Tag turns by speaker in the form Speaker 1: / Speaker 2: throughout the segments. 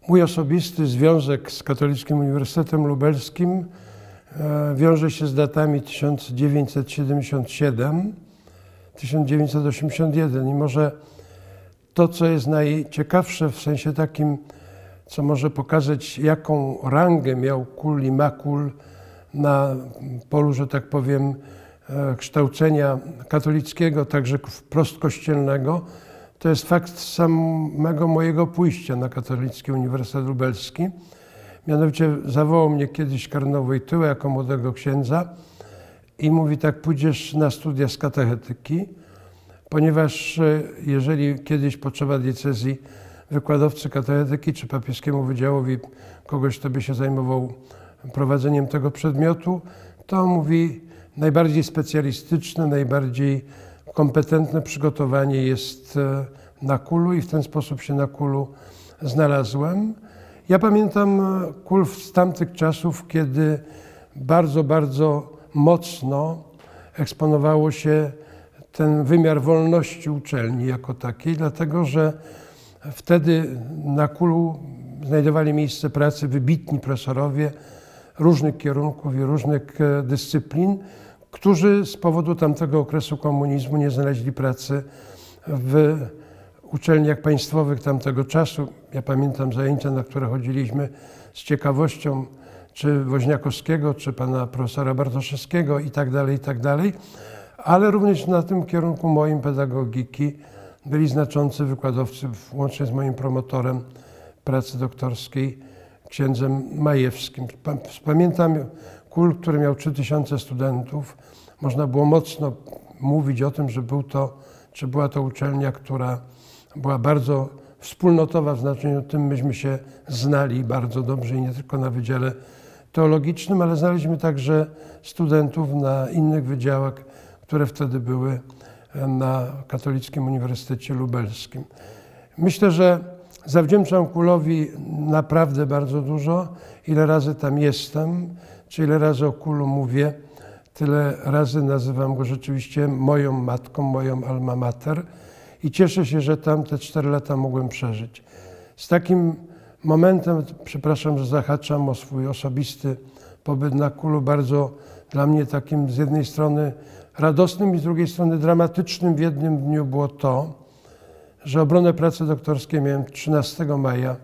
Speaker 1: Mój osobisty związek z Katolickim Uniwersytetem Lubelskim wiąże się z datami 1977-1981 i może to, co jest najciekawsze w sensie takim, co może pokazać, jaką rangę miał KUL i ma KUL na polu, że tak powiem, kształcenia katolickiego, także wprost kościelnego, to jest fakt samego mojego pójścia na Katolicki Uniwersytet Lubelski. Mianowicie zawołał mnie kiedyś kardynał Wojtyła jako młodego księdza i mówi tak: pójdziesz na studia z katechetyki, ponieważ jeżeli kiedyś potrzeba diecezji wykładowcy katechetyki czy papieskiemu wydziałowi kogoś, kto by się zajmował prowadzeniem tego przedmiotu, to mówi, najbardziej specjalistyczne, najbardziej kompetentne przygotowanie jest na KUL-u i w ten sposób się na KUL-u znalazłem. Ja pamiętam KUL z tamtych czasów, kiedy bardzo, bardzo mocno eksponowało się ten wymiar wolności uczelni jako takiej, dlatego że wtedy na KUL-u znajdowali miejsce pracy wybitni profesorowie różnych kierunków i różnych dyscyplin, którzy z powodu tamtego okresu komunizmu nie znaleźli pracy w uczelniach państwowych tamtego czasu. Ja pamiętam zajęcia, na które chodziliśmy z ciekawością, czy Woźniakowskiego, czy pana profesora Bartoszewskiego i tak dalej, ale również na tym kierunku moim pedagogiki byli znaczący wykładowcy, łącznie z moim promotorem pracy doktorskiej, księdzem Majewskim. Pamiętam KUL, który miał 3000 studentów. Można było mocno mówić o tym, że była to uczelnia, która była bardzo wspólnotowa w znaczeniu tym, myśmy się znali bardzo dobrze i nie tylko na Wydziale Teologicznym, ale znaliśmy także studentów na innych wydziałach, które wtedy były na Katolickim Uniwersytecie Lubelskim. Myślę, że zawdzięczam KUL-owi naprawdę bardzo dużo. Ile razy tam jestem, czy ile razy o KUL-u mówię, tyle razy nazywam go rzeczywiście moją matką, moją alma mater i cieszę się, że tam te 4 lata mogłem przeżyć. Z takim momentem, przepraszam, że zahaczam o swój osobisty pobyt na KUL-u, bardzo dla mnie takim z jednej strony radosnym i z drugiej strony dramatycznym w jednym dniu było to, że obronę pracy doktorskiej miałem 13 maja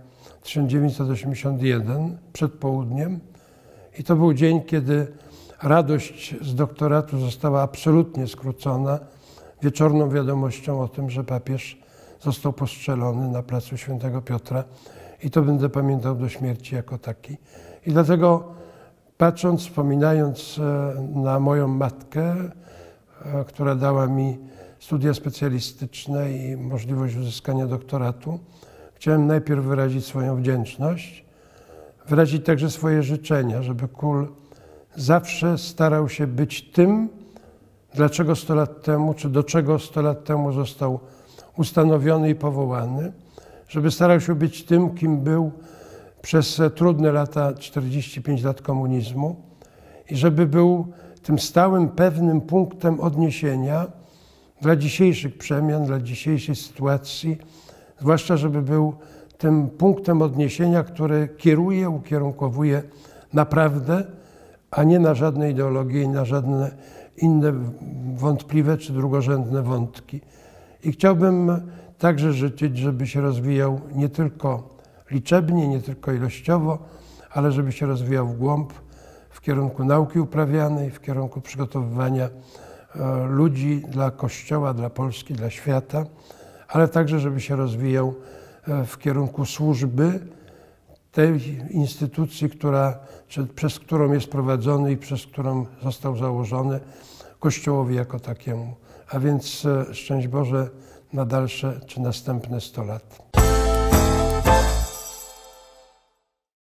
Speaker 1: 1981 przed południem i to był dzień, kiedy radość z doktoratu została absolutnie skrócona wieczorną wiadomością o tym, że papież został postrzelony na placu Świętego Piotra i to będę pamiętał do śmierci jako taki. I dlatego patrząc, wspominając na moją matkę, która dała mi studia specjalistyczne i możliwość uzyskania doktoratu, chciałem najpierw wyrazić swoją wdzięczność, wyrazić także swoje życzenia, żeby KUL zawsze starał się być tym, dlaczego 100 lat temu, czy do czego 100 lat temu został ustanowiony i powołany, żeby starał się być tym, kim był przez trudne lata, 45 lat komunizmu i żeby był tym stałym, pewnym punktem odniesienia dla dzisiejszych przemian, dla dzisiejszej sytuacji, zwłaszcza żeby był tym punktem odniesienia, który kieruje, ukierunkowuje na prawdę, a nie na żadne ideologie i na żadne inne wątpliwe czy drugorzędne wątki. I chciałbym także życzyć, żeby się rozwijał nie tylko liczebnie, nie tylko ilościowo, ale żeby się rozwijał w głąb, w kierunku nauki uprawianej, w kierunku przygotowywania ludzi dla Kościoła, dla Polski, dla świata, ale także żeby się rozwijał w kierunku służby tej instytucji, przez którą jest prowadzony i przez którą został założony, Kościołowi jako takiemu. A więc szczęść Boże na dalsze czy następne 100 lat.